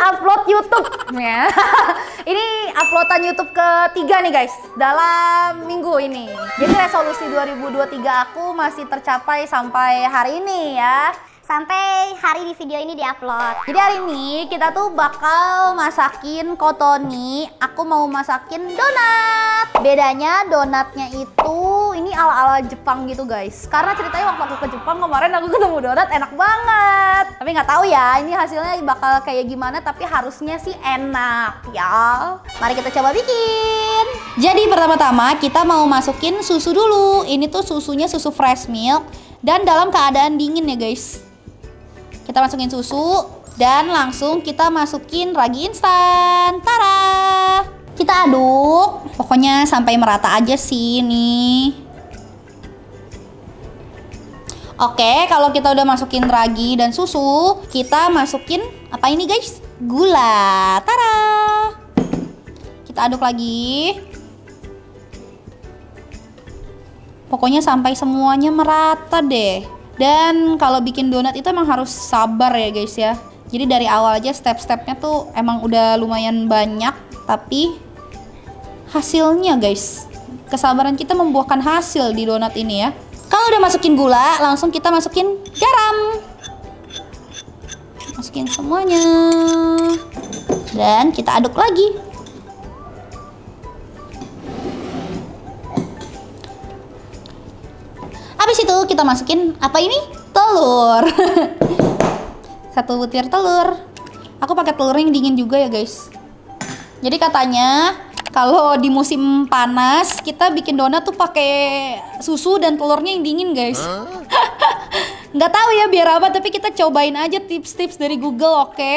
upload YouTube. Ya. Ini uploadan YouTube ketiga nih guys dalam minggu ini. Jadi resolusi 2023 aku masih tercapai sampai hari ini ya. Sampai hari di video ini diupload. Jadi hari ini kita tuh bakal masakin kotoni. Aku mau masakin donat. Bedanya donatnya itu ini ala-ala Jepang gitu guys. Karena ceritanya waktu aku ke Jepang kemarin aku ketemu donat enak banget. Tapi nggak tahu ya ini hasilnya bakal kayak gimana. Tapi harusnya sih enak ya. Mari kita coba bikin. Jadi pertama-tama kita mau masukin susu dulu. Ini tuh susunya susu fresh milk dan dalam keadaan dingin ya guys. Kita masukin susu dan langsung kita masukin ragi instan. Tara! Kita aduk. Pokoknya sampai merata aja sih nih. Oke, kalau kita udah masukin ragi dan susu, kita masukin apa ini guys? Gula. Tara! Kita aduk lagi. Pokoknya sampai semuanya merata deh. Dan kalau bikin donat itu emang harus sabar ya guys ya. Jadi dari awal aja step-stepnya tuh emang udah lumayan banyak. Tapi hasilnya guys, kesabaran kita membuahkan hasil di donat ini ya. Kalau udah masukin gula, langsung kita masukin garam. Masukin semuanya. Dan kita aduk lagi. Habis itu kita masukin apa ini? Telur. 1 butir telur. Aku pakai telur yang dingin juga ya guys. Jadi katanya kalau di musim panas kita bikin donat tuh pakai susu dan telurnya yang dingin guys. Nggak tahu ya biar apa, tapi kita cobain aja tips-tips dari Google, oke?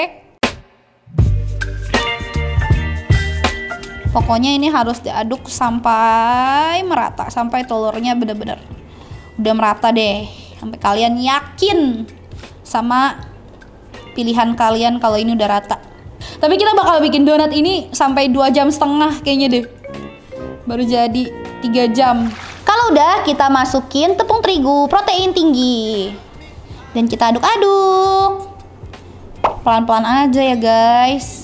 Pokoknya ini harus diaduk sampai merata, sampai telurnya bener-bener udah merata deh, sampai kalian yakin sama pilihan kalian kalau ini udah rata. Tapi kita bakal bikin donat ini sampai 2,5 jam kayaknya deh, baru jadi 3 jam. Kalau udah kita masukin tepung terigu protein tinggi dan kita aduk-aduk pelan-pelan aja ya guys.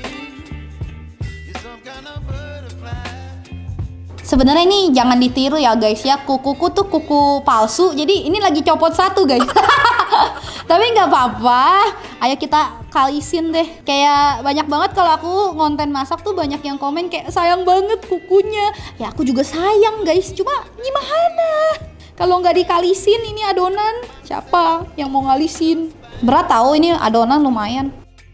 Sebenarnya ini jangan ditiru ya guys ya, kukuku tuh kuku palsu, jadi ini lagi copot satu guys. Tapi nggak apa-apa, ayo kita kalisin deh. Kayak banyak banget kalau aku ngonten masak tuh banyak yang komen kayak sayang banget kukunya. Ya aku juga sayang guys, cuma gimana? Kalau nggak dikalisin ini adonan, siapa yang mau ngalisin? Berat tahu ini adonan lumayan.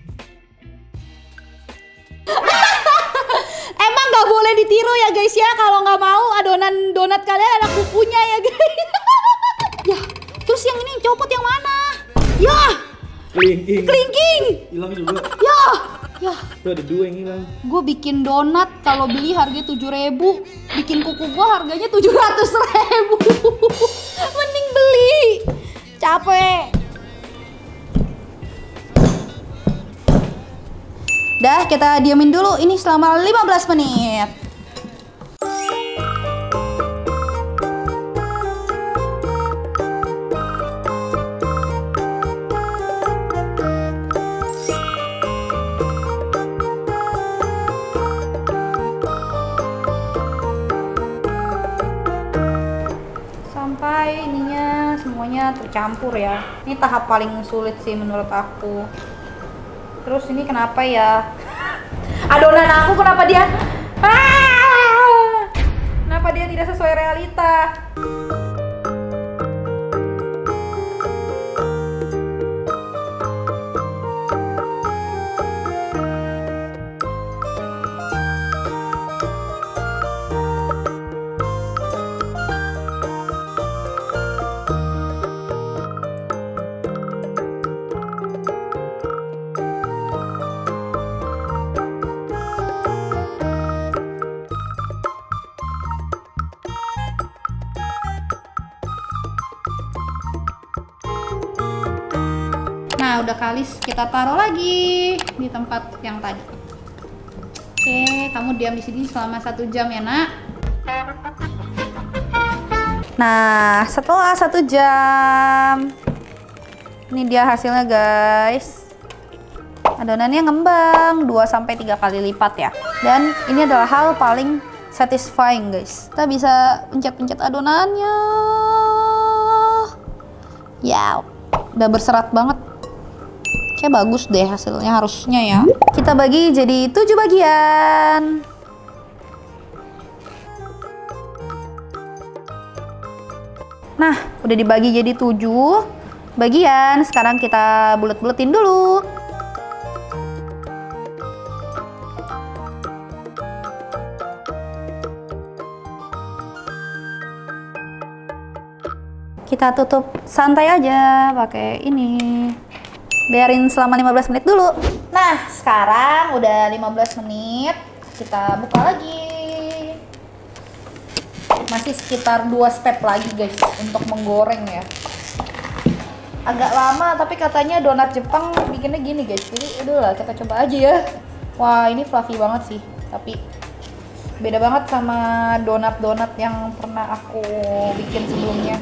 Emang nggak boleh ditiru ya guys ya, kalau nggak mau adonan donat kalian ada kukunya ya guys. Ya, terus yang ini copot yang mana? Ya, kelingking. Hilang juga. Ya. Tuh ada 2 yang hilang. Gue bikin donat kalau beli harganya 7.000, bikin kuku gue harganya 700.000. Mending beli. Capek. Dah, kita diamin dulu ini selama 15 menit. Sampai ininya semuanya tercampur ya. Ini tahap paling sulit sih menurut aku. Terus ini kenapa ya? Adonan aku kenapa dia? Kenapa dia tidak sesuai realita? Nah, udah kalis, kita taruh lagi di tempat yang tadi. Oke, kamu diam di sini selama 1 jam ya, Nak. Nah, setelah 1 jam, ini dia hasilnya, guys. adonannya ngembang 2-3 kali lipat ya. Dan ini adalah hal paling satisfying guys. Kita bisa pencet-pencet adonannya. Ya, udah berserat banget. Kayak bagus deh hasilnya harusnya ya. Kita bagi jadi 7 bagian. Nah, udah dibagi jadi 7 bagian. Sekarang kita bulet-buletin dulu. Kita tutup santai aja pakai ini. Biarin selama 15 menit dulu. Nah, sekarang udah 15 menit. Kita buka lagi. Masih sekitar 2 step lagi guys untuk menggoreng ya. Agak lama tapi katanya donat Jepang bikinnya gini guys. Jadi udahlah kita coba aja ya. Wah, ini fluffy banget sih. Tapi beda banget sama donat-donat yang pernah aku bikin sebelumnya.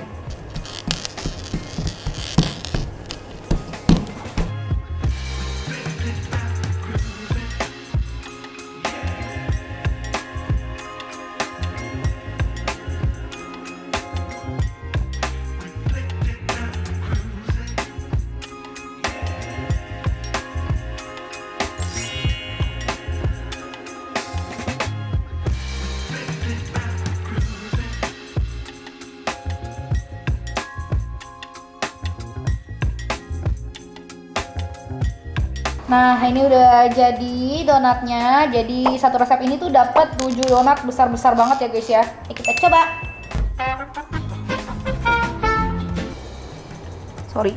Nah, ini udah jadi donatnya. Jadi satu resep ini tuh dapat 7 donat besar-besar banget ya guys ya. Ini kita coba. Sorry.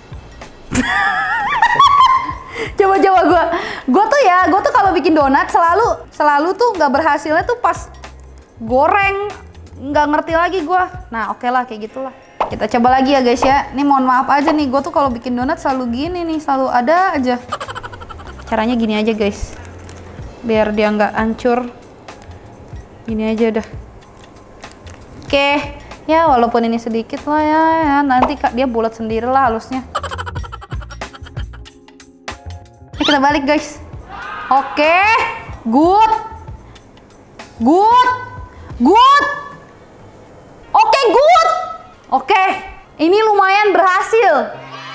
Coba gue tuh kalau bikin donat selalu tuh nggak berhasilnya tuh pas goreng, nggak ngerti lagi gue. Nah, oke lah kayak gitulah. Kita coba lagi ya guys ya. Ini mohon maaf aja nih, gue tuh kalau bikin donat selalu gini nih, selalu ada aja. Caranya gini aja guys, biar dia nggak hancur. Gini aja udah. Oke, ya walaupun ini sedikit lah ya, nanti dia bulat sendiri lah halusnya. Kita balik guys. Oke, good. Oke, good. Oke, ini lumayan berhasil.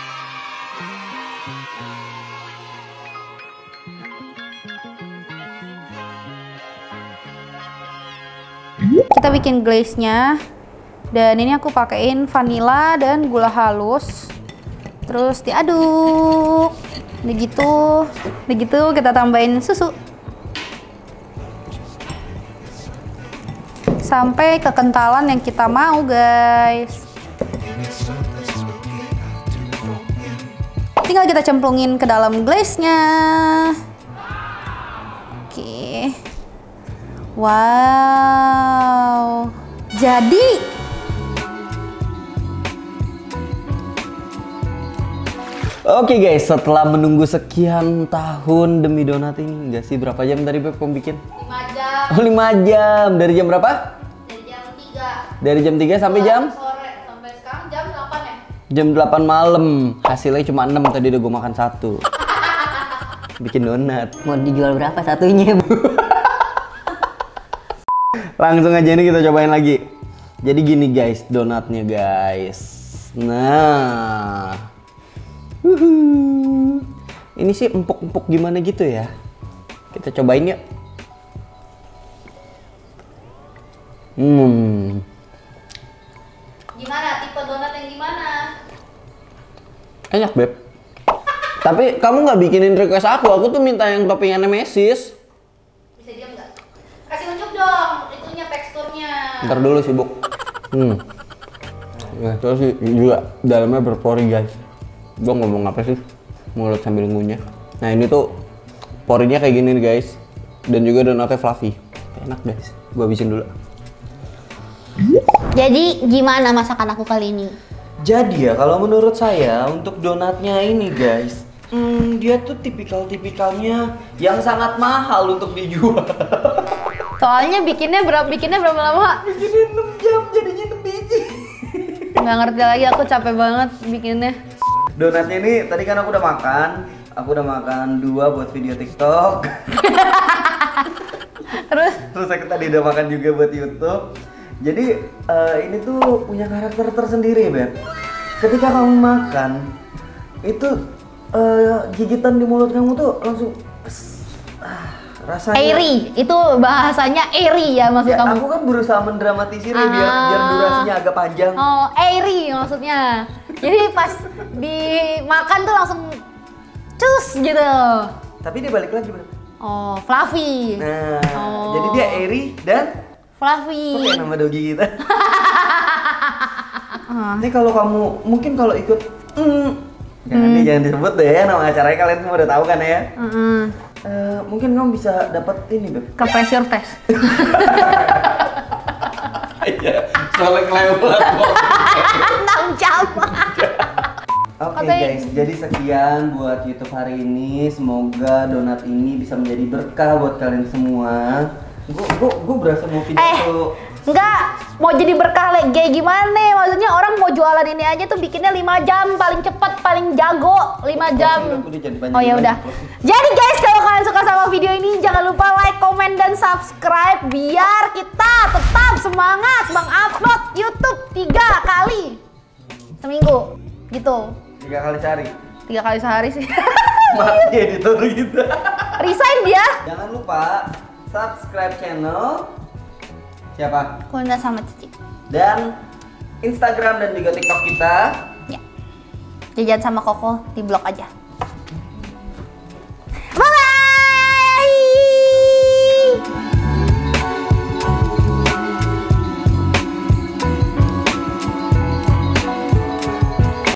Kita bikin glaze-nya, dan ini aku pakein vanila dan gula halus, terus diaduk. Udah gitu kita tambahin susu sampai kekentalan yang kita mau guys. Tinggal kita cemplungin ke dalam glaze-nya. Oke. Wow, jadi Oke guys, setelah menunggu sekian tahun demi donat ini, enggak sih berapa jam tadi Beb kamu bikin? 5 jam. Oh 5 jam, dari jam berapa? Dari jam 3. Dari jam 3 sampai jam? Sore, sampai sekarang jam 8 ya? Jam 8 malam, hasilnya cuma 6, tadi udah gue makan 1. Bikin donat. Mau dijual berapa satunya? Langsung aja nih kita cobain lagi. Jadi gini guys, donatnya guys. Nah, ini sih empuk-empuk gimana gitu ya. Kita cobain yuk. Gimana? Tipe donat yang gimana? Enak Beb. Tapi kamu nggak bikinin request aku tuh minta yang toppingan Nemesis. Bisa diam nggak? Kasih unjuk dong, itunya teksturnya. Ntar dulu sibuk. Nah, terus juga dalamnya berpori guys. Gua ngomong apa sih? Mulut sambil ngunyah. Nah ini tuh porinya kayak gini nih guys. Dan juga donatnya fluffy. Enak guys. Gua habisin dulu. Jadi gimana masakan aku kali ini? Jadi ya kalau menurut saya untuk donatnya ini guys, dia tuh tipikal-tipikalnya yang sangat mahal untuk dijual. Soalnya bikinnya berapa lama? Bikinnya 6 jam jadinya 6 biji. Nggak ngerti lagi, aku capek banget bikinnya. Donatnya ini tadi kan aku udah makan, aku udah makan 2 buat video TikTok. Terus aku tadi udah makan juga buat YouTube. Jadi ini tuh punya karakter tersendiri, Beb. Ketika kamu makan, itu gigitan di mulut kamu tuh langsung rasanya Airy, itu bahasanya airy ya maksud ya, kamu? aku kan berusaha mendramatisir biar durasinya agak panjang. Oh, airy maksudnya. Jadi pas dimakan tuh langsung cus gitu. Tapi dia balik lagi, Beb. Oh, fluffy. Nah, Oh. jadi dia airy dan Fluffy. kok kayak nama dogi kita. Ini kalau kamu mungkin kalau ikut jangan disebut deh ya, nama acaranya kalian semua udah tahu kan ya. Mungkin kamu bisa dapat ini, Beb. Ke pressure test. Iya, soalnya kelewat. 6 jam. Oke guys, jadi sekian buat YouTube hari ini. Semoga donat ini bisa menjadi berkah buat kalian semua. Gue berasa mau pidato. Enggak, mau jadi berkah kayak gimana? Maksudnya orang mau jualan ini aja tuh bikinnya 5 jam, paling cepet, paling jago 5 jam. Oh ya udah. Jadi guys, kalau kalian suka sama video ini jangan lupa like, komen dan subscribe biar kita tetap semangat mengupload YouTube 3 kali seminggu gitu. 3 kali sehari. 3 kali sehari sih. Mati editor kita. Resign dia. Jangan lupa subscribe channel siapa? Kunda sama Cici. Dan Instagram dan juga TikTok kita. Ya. Jajan sama Koko di blog aja.